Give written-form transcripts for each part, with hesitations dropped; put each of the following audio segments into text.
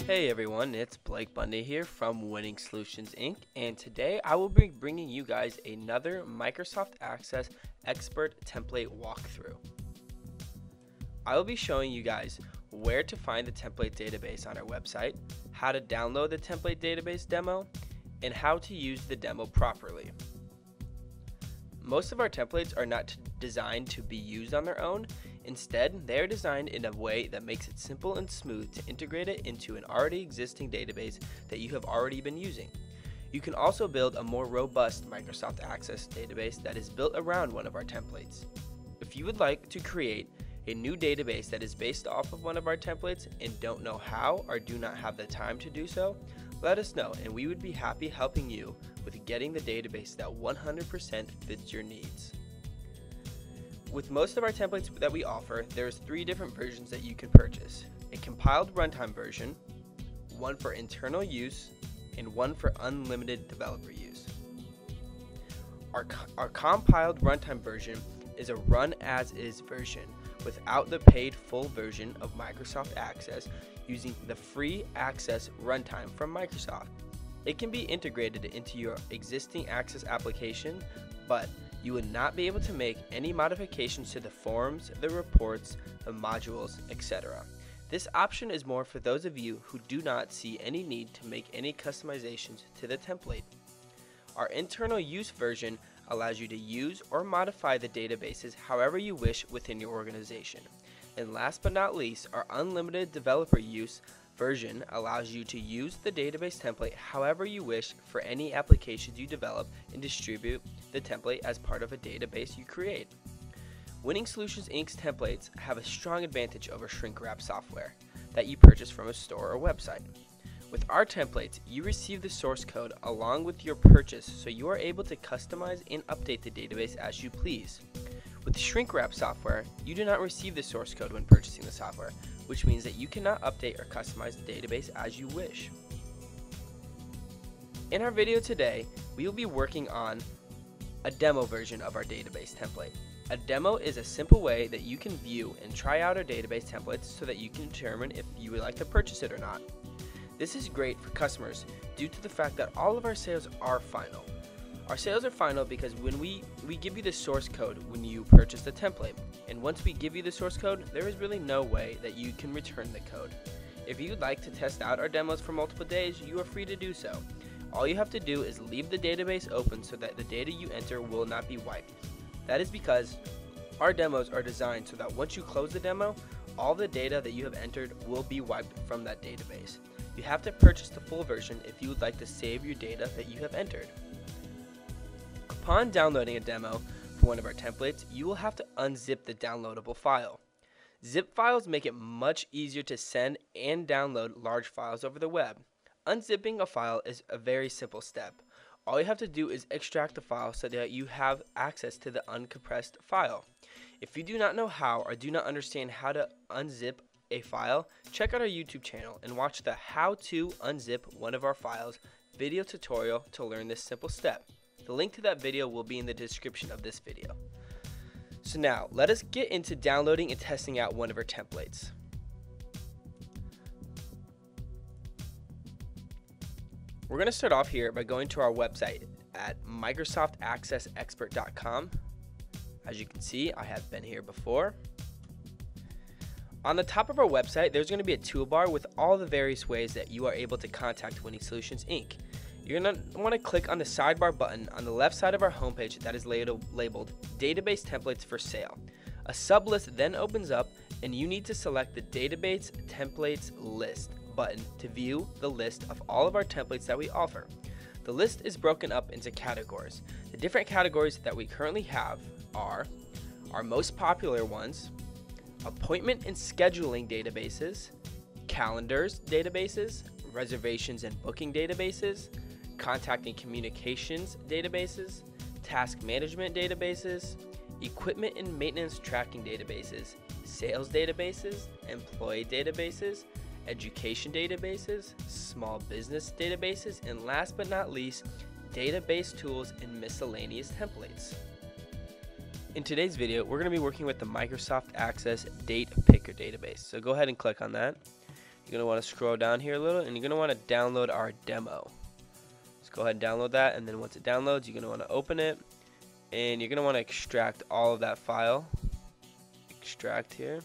Hey everyone, it's Blake Bundy here from Winning Solutions Inc. And today I will be bringing you guys another Microsoft Access Expert Template walkthrough. I will be showing you guys where to find the template database on our website, how to download the template database demo, and how to use the demo properly. Most of our templates are not designed to be used on their own. Instead, they are designed in a way that makes it simple and smooth to integrate it into an already existing database that you have already been using. You can also build a more robust Microsoft Access database that is built around one of our templates. If you would like to create a new database that is based off of one of our templates and don't know how or do not have the time to do so, let us know and we would be happy helping you with getting the database that 100% fits your needs. With most of our templates that we offer, there's 3 different versions that you can purchase. A compiled runtime version, one for internal use, and one for unlimited developer use. Our compiled runtime version is a run-as-is version without the paid full version of Microsoft Access using the free Access runtime from Microsoft. It can be integrated into your existing Access application, but you would not be able to make any modifications to the forms, the reports, the modules, etc. This option is more for those of you who do not see any need to make any customizations to the template. Our internal use version allows you to use or modify the databases however you wish within your organization. And last but not least, our unlimited developer use version allows you to use the database template however you wish for any applications you develop and distribute the template as part of a database you create. Winning Solutions Inc.'s templates have a strong advantage over shrink wrap software that you purchase from a store or website. With our templates, you receive the source code along with your purchase, so you are able to customize and update the database as you please. With shrink wrap software, you do not receive the source code when purchasing the software, which means that you cannot update or customize the database as you wish. In our video today, we will be working on a demo version of our database template. A demo is a simple way that you can view and try out our database templates so that you can determine if you would like to purchase it or not. This is great for customers due to the fact that all of our sales are final. Our sales are final because when we give you the source code when you purchase the template, and once we give you the source code, there is really no way that you can return the code. If you'd like to test out our demos for multiple days, you are free to do so. All you have to do is leave the database open so that the data you enter will not be wiped. That is because our demos are designed so that once you close the demo, all the data that you have entered will be wiped from that database. You have to purchase the full version if you would like to save your data that you have entered. Upon downloading a demo for one of our templates, you will have to unzip the downloadable file. Zip files make it much easier to send and download large files over the web. Unzipping a file is a very simple step. All you have to do is extract the file so that you have access to the uncompressed file. If you do not know how or do not understand how to unzip a file, check out our YouTube channel and watch the How to Unzip One of Our Files video tutorial to learn this simple step. The link to that video will be in the description of this video. So now, let us get into downloading and testing out one of our templates. We're going to start off here by going to our website at microsoftaccessexpert.com. As you can see, I have been here before. On the top of our website, there's going to be a toolbar with all the various ways that you are able to contact Winning Solutions Inc. You're going to want to click on the sidebar button on the left side of our homepage that is labeled Database Templates for Sale. A sublist then opens up and you need to select the Database Templates List button to view the list of all of our templates that we offer. The list is broken up into categories. The different categories that we currently have are our most popular ones, appointment and scheduling databases, calendars databases, reservations and booking databases, contact and communications databases, task management databases, equipment and maintenance tracking databases, sales databases, employee databases, education databases, small business databases, and last but not least, database tools and miscellaneous templates. In today's video, we're going to be working with the Microsoft Access Date Picker database. So go ahead and click on that. you're going to want to scroll down here a little, and you're going to want to download our demo. Let's go ahead and download that, and then once it downloads, you're going to want to open it, and you're going to want to extract all of that file. Extract here.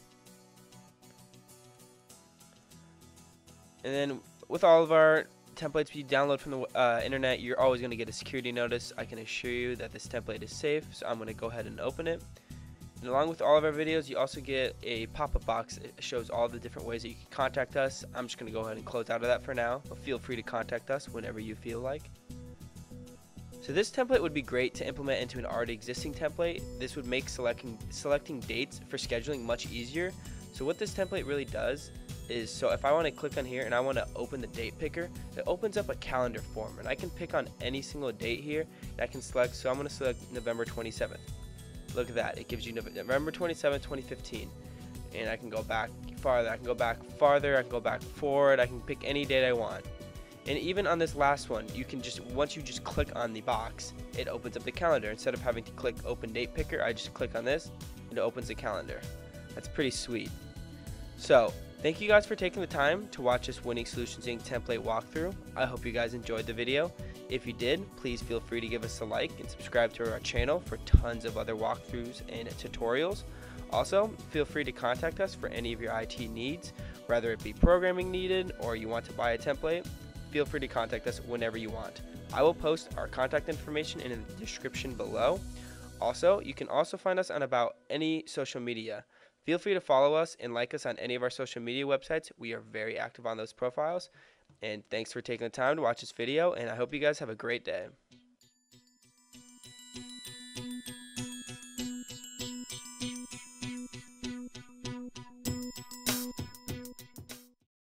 And then with all of our templates you download from the internet, you're always going to get a security notice. I can assure you that this template is safe, so I'm going to go ahead and open it. And along with all of our videos, you also get a pop-up box. It shows all the different ways that you can contact us. I'm just going to go ahead and close out of that for now, but feel free to contact us whenever you feel like. So this template would be great to implement into an already existing template. This would make selecting dates for scheduling much easier. So what this template really does is, so if I want to click on here and I want to open the date picker, it opens up a calendar form, and I can pick on any single date here, and I can select, so I'm going to select November 27th. Look at that, it gives you November 27th, 2015, and I can go back farther, I can go back farther, I can go back forward, I can pick any date I want. And even on this last one, you can just, once you just click on the box, it opens up the calendar. Instead of having to click open date picker, I just click on this and it opens the calendar. That's pretty sweet. So thank you guys for taking the time to watch this Winning Solutions Inc. template walkthrough. I hope you guys enjoyed the video. If you did, please feel free to give us a like and subscribe to our channel for tons of other walkthroughs and tutorials. Also, feel free to contact us for any of your IT needs, whether it be programming needed or you want to buy a template. Feel free to contact us whenever you want. I will post our contact information in the description below. Also, you can also find us on about any social media. Feel free to follow us and like us on any of our social media websites. We are very active on those profiles. And thanks for taking the time to watch this video, and I hope you guys have a great day.